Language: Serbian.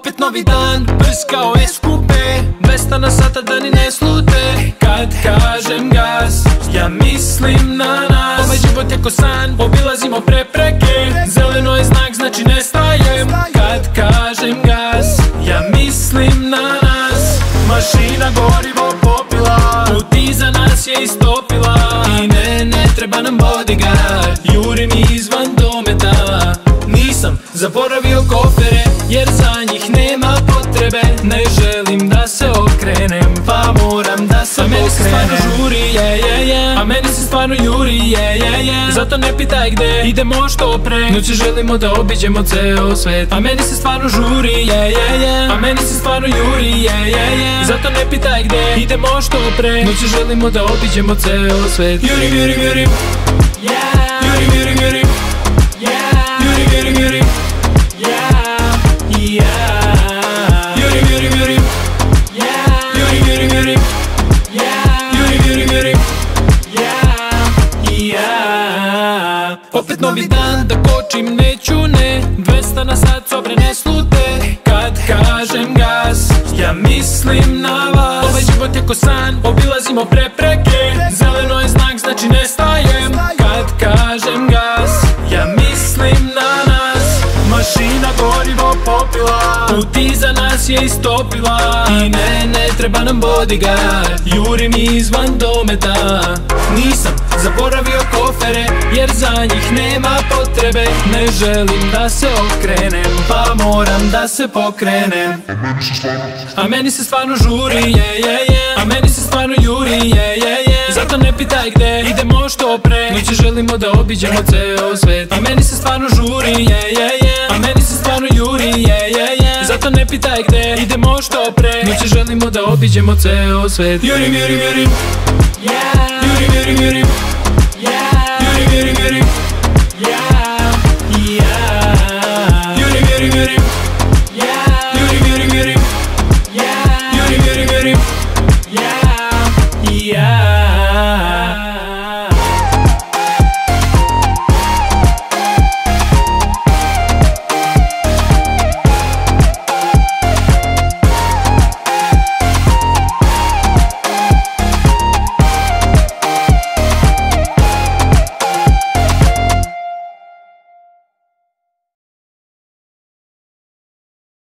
Opet novi dan, brz kao eskupe, 200 na sata da ni ne slute. Kad kažem gas, ja mislim na nas. Ovaj život je ko san, obilazimo prepreke, zeleno je znak, znači ne stajem. Kad kažem gas, ja mislim na nas. Mašina gorivo popila, put iza nas je istopila. I ne treba nam bodyguard, jurim izvan dometa. Nisam zaboravio kofere, jer za njih nema potrebe. Ne želim da se okrenem, pa moram da se pokrenem. A meni se stvarno žuri, a meni se stvarno juri, zato ne pitaj gde, idemo što pre. Noći želimo da obiđemo ceo svet. A meni se stvarno žuri, a meni se stvarno juri, zato ne pitaj gde, idemo što pre. Noći želimo da obiđemo ceo svet. Jurim, jurim, jurim, jurim, jurim, jurim, jurim, jurim, jurim, jurim, jurim, jurim, jurim, jurim, jurim, jurim, jurim, jurim. Opet novi dan, da kočim neću, ne, 200 na sat, sobre ne slute. Kad kažem gas, ja mislim na vas. Ovaj život je ko san, obilazimo prepreke, zeleno je znak, znači ne stajem. Kad kažem gas, ja mislim na nas. Mašina gorivo popila, put iza nas je istopila. I ne treba nam bodyguard, jurim izvan dometa. Nisam zaboravio kofere, jer za njih nema potrebe. Ne želim da se okrenem, pa moram da se pokrenem. A meni se stvarno žuri, a meni se stvarno juri, zato ne pitaj gde, idemo što pre. Noći želimo da obiđemo ceo svet. A meni se stvarno žuri, a meni se stvarno juri, zato ne pitaj gde, idemo što pre. Noći želimo da obiđemo ceo svet. Jurim, jurim, jurim, jurim, jurim, jurim, jurim, jurim, jurim, jurim, jurim, jurim, jurim, jurim, jurim, jurim, jurim, jurim.